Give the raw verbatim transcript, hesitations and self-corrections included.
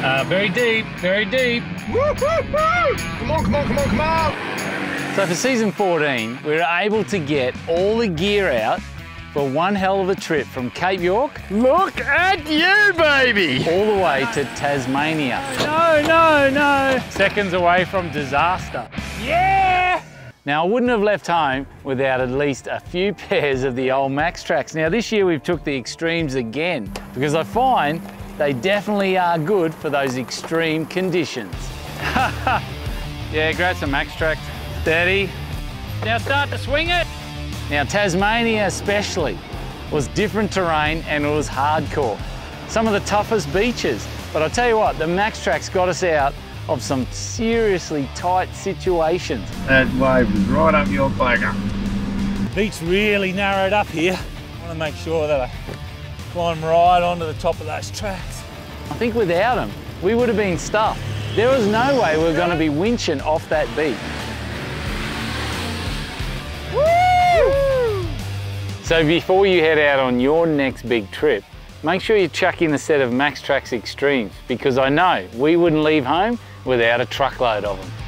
Uh, very deep, very deep. Woo, woo, woo. Come on, come on, come on, come on. So for season fourteen, we were able to get all the gear out for one hell of a trip from Cape York. Look at you, baby. All the way to Tasmania. No, no, no. Seconds away from disaster. Yeah. Now, I wouldn't have left home without at least a few pairs of the old MAXTRAX. Now, this year we've took the Extremes again because I find they definitely are good for those extreme conditions. Yeah, grab some MAXTRAX. Steady. Now start to swing it. Now, Tasmania especially was different terrain and it was hardcore. Some of the toughest beaches. But I'll tell you what, the MAXTRAX got us out of some seriously tight situations. That wave was right up your bugger. Beach's really narrowed up here. I want to make sure that I climb right onto the top of those tracks. I think without them, we would have been stuffed. There was no way we were going to be winching off that beach. Woo! So before you head out on your next big trip, make sure you chuck in a set of MAXTRAX Extremes because I know we wouldn't leave home without a truckload of them.